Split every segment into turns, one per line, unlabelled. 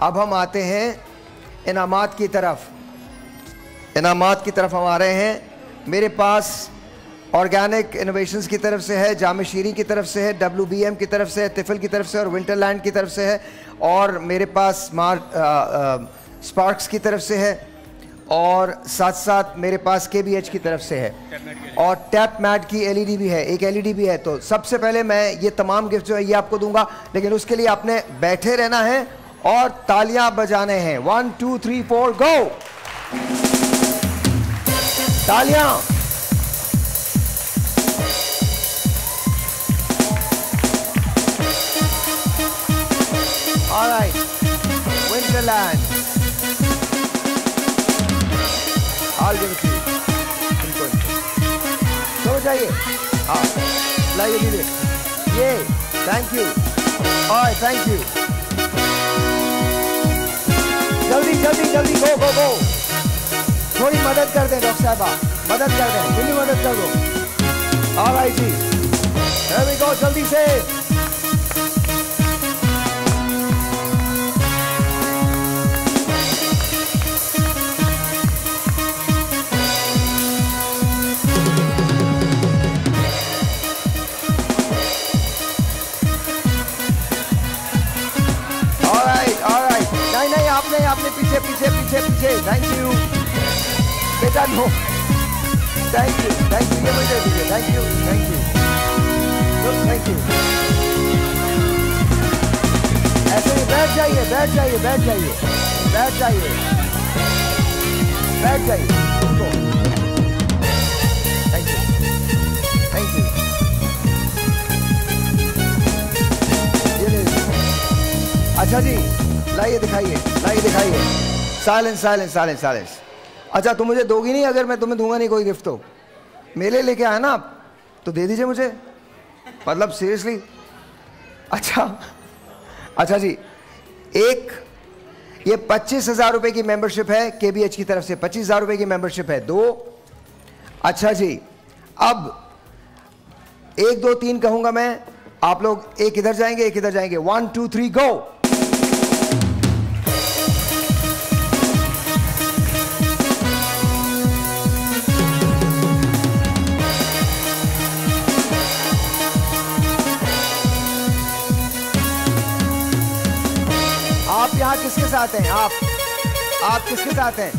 अब हम आते हैं इनामात की तरफ। इनामात की तरफ हम आ रहे हैं। मेरे पास ऑर्गेनिक इनोवेशंस की तरफ से है, जामे शीरी की तरफ से है, WBM की तरफ से है, तिफल की तरफ से और विंटरलैंड की तरफ से है, और मेरे पास स्पार्क्स की तरफ से है, और साथ साथ मेरे पास KBH की तरफ से है, और टैप मैट की LED भी है, एक LED भी है। तो सबसे पहले मैं ये तमाम गिफ्ट जो है ये आपको दूंगा, लेकिन उसके लिए आपने बैठे रहना है और तालियां बजाने हैं। 1 2 3 4 गो। तालियां। Alright, Winterland. I'll give it to you. तो जाइए, हाँ लाइए दीजिए ये। थैंक यू, और थैंक यू। जल्दी जल्दी जल्दी, गो गो गो। थोड़ी मदद कर दें डॉक्टर साहबा, मदद कर दें, जल्दी मदद कर दो। ऑलराइट जी, here we go, जल्दी से। आपने पीछे पीछे पीछे पीछे। थैंक यू बेटा, नो थैंक यू ये मुझे दीजिए। Thank you thank you thank you. ऐसे ही बैठ जाइए बैठ जाइए बैठ जाइए बैठ जाइए बैठ जाइए। Thank you thank you. अच्छा जी, लाइए दिखाइए लाइए दिखाइए। Silence silence silence silence. अच्छा, तुम मुझे दोगी नहीं अगर मैं तुम्हें दूंगा नहीं कोई गिफ्ट तो? मेले लेके आया ना आप, तो दे दीजिए मुझे, मतलब सीरियसली। अच्छा जी, एक ये 25,000 रुपए की मेंबरशिप है KBH की तरफ से, 25,000 रुपए की मेंबरशिप है। 2। अच्छा जी, अब 1 2 3 कहूंगा मैं, आप लोग एक इधर जाएंगे एक इधर जाएंगे। 1 2 3 गो। आप यहाँ किसके साथ हैं? आप किसके साथ हैं?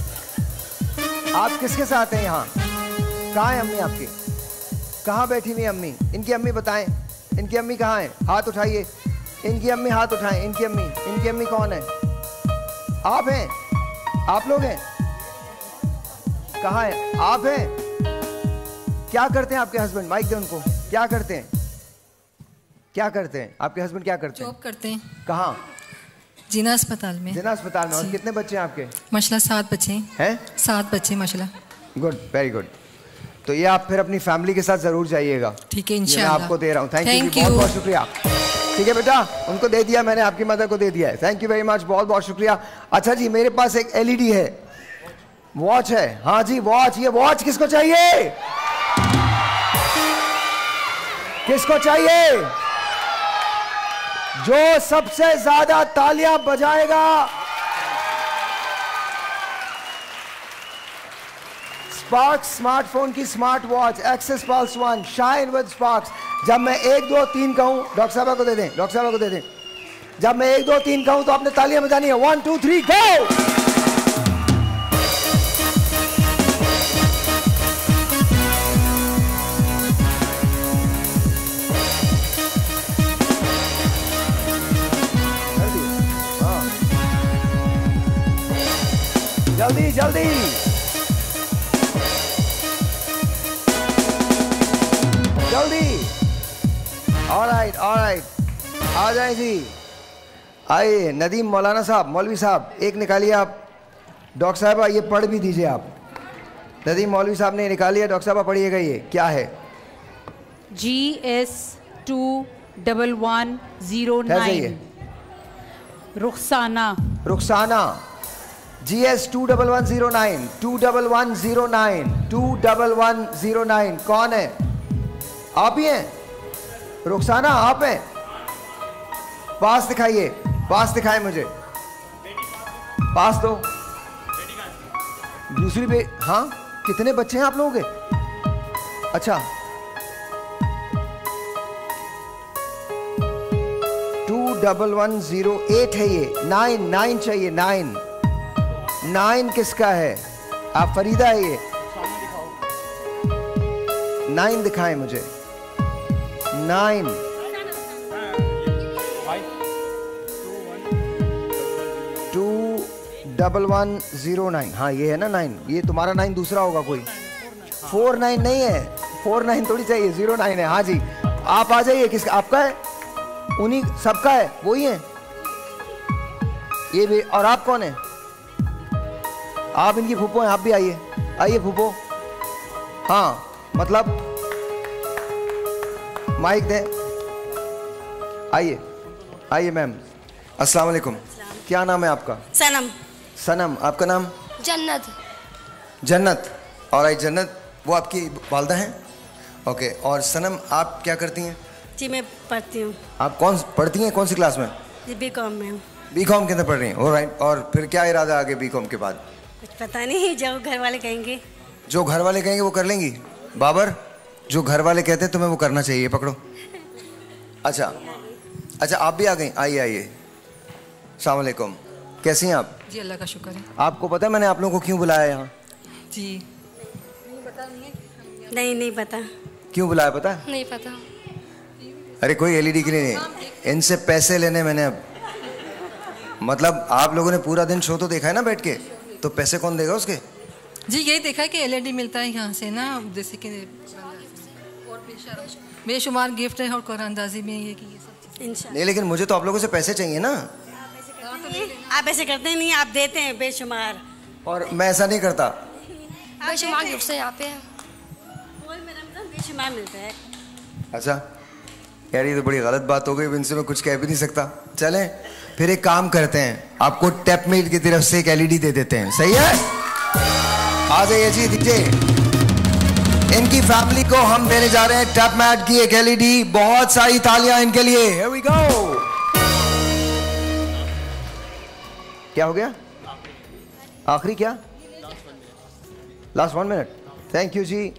आप किसके साथ हैं यहाँ? कहाँ है अम्मी आपकी? कहाँ बैठी हुई अम्मी? इनकी अम्मी बताएं, इनकी अम्मी कहाँ है? हाथ उठाइए, इनकी अम्मी हाथ उठाएं। इनकी अम्मी कौन है? आप हैं? आप लोग हैं? कहाँ हैं? आप हैं? क्या करते हैं आपके हस्बैंड? माइक दे उनको। क्या करते हैं? क्या करते हैं आपके हस्बैंड? क्या करते हैं?
जॉब करते हैं।
कहाँ?
जिना अस्पताल में।
जिना अस्पताल में। और कितने बच्चे हैं आपके?
माशाल्लाह 7 बच्चे हैं। 7 बच्चे माशाल्लाह।
Good, very good. तो ये आप फिर अपनी फैमिली के साथ जरूर जाइएगा।
ठीक है इंशाल्लाह।
मैं आपको दे रहा हूँ। थैंक यू, बहुत बहुत शुक्रिया। ठीक है बेटा, उनको दे दिया मैंने, आपकी मदर को दे दिया है। थैंक यू वेरी मच, बहुत बहुत शुक्रिया। अच्छा जी, मेरे पास एक LED है, वॉच है। हाँ जी वॉच। ये वॉच किसको चाहिए? किसको चाहिए? जो सबसे ज्यादा तालियां बजाएगा स्पार्क्स स्मार्टफोन की smart watch access pulse 1 shine with Sparx. जब मैं 1 2 3 कहूं, डॉक्टर साहब को दे दें, डॉक्टर साहब को दे दें। जब मैं 1 2 3 कहूं तो आपने तालियां बजानी है। 1 2 3 गो। जल्दी जल्दी जल्दी। ऑलराइट ऑलराइट, आ जाए जी। आइए नदीम मौलाना साहब, मौलवी साहब, एक निकालिए आप। डॉक्टर साहब ये पढ़ भी दीजिए आप। नदीम मौलवी साहब ने निकालिए, डॉक्टर साहब पढ़िएगा ये क्या है?
GS 21109 रुखसाना।
रुखसाना। GS 21109 21109 21109। कौन है? आप ही हैं? रुखसाना आप हैं? पास दिखाइए, पास दिखाएं मुझे। पास दो। दूसरी पे, हाँ कितने बच्चे हैं आप लोगों के? अच्छा 21108 है ये। 9 चाहिए। 9 किसका है? आप फरीदा है ये। 9 दिखाएं मुझे। 9 21109। हाँ ये है ना 9। ये तुम्हारा 9 दूसरा होगा कोई। 49 नहीं है, 49 थोड़ी चाहिए, 09 है। हाँ जी आप आ जाइए। किसका? आपका है? उन्हीं सबका है, वही है ये भी। और आप कौन है? आप इनकी फूफो हैं। आप भी आइए, आइए फूफो। हाँ मतलब माइक दे। आइए आइए मैम। अस्सलाम वालेकुम। क्या नाम है आपका?
सनम।
सनम। आपका नाम?
जन्नत।
जन्नत। और आई जन्नत, वो आपकी वालदा हैं? ओके। और सनम आप क्या करती हैं?
जी मैं पढ़ती हूँ।
आप कौन पढ़ती हैं? कौन सी क्लास में?
जी बीकॉम में हूँ।
बीकॉम के अंदर पढ़ रही हैं। ऑलराइट। और फिर क्या इरादा आगे बीकॉम के बाद?
कुछ पता नहीं, जो घर वाले कहेंगे।
जो घर वाले कहेंगे वो कर लेंगी? बाबर, जो घर वाले कहते हैं तुम्हें वो करना चाहिए। पकड़ो। अच्छा अच्छा आप भी आ गई। आइए आइए। अस्सलाम वालेकुम। कैसी हैं आप?
जी अल्लाह का शुक्र है।
आपको पता है मैंने आप लोगों को क्यों बुलाया यहाँ?
जी
नहीं पता।
क्यों बुलाया पता है?
नहीं पता।
अरे कोई एलईडी के लिए नहीं, इनसे पैसे लेने मैंने। अब मतलब आप लोगों ने पूरा दिन शो तो देखा है ना बैठ के, तो पैसे कौन देगा उसके?
जी यही देखा है कि एलईडी मिलता है यहाँ से ना, जैसे कि बेशुमार गिफ्ट है और कुरानंदाजी में ये कि ये सब
इंशाल्लाह।
नहीं लेकिन मुझे तो आप लोगों से पैसे चाहिए ना।
आप ऐसे करते नहीं, आप देते हैं बेशुमार।
और मैं ऐसा नहीं करता।
बेशुमार गिफ्ट से यहाँ पे बेशुमार मिलता है।
अच्छा यार ये तो बड़ी गलत बात हो गई, इनसे मैं कुछ कह भी नहीं सकता। चलें फिर एक काम करते हैं, आपको टैपमेट की तरफ से एक एलईडी दे देते हैं। सही है? आ जाइए जी, दीजिए। इनकी फैमिली को हम देने जा रहे हैं टैपमेट की एक एलईडी। बहुत सारी तालियां इनके लिए। Here we go। क्या हो गया? आखिरी क्या? Last 1 minute. Thank you ji.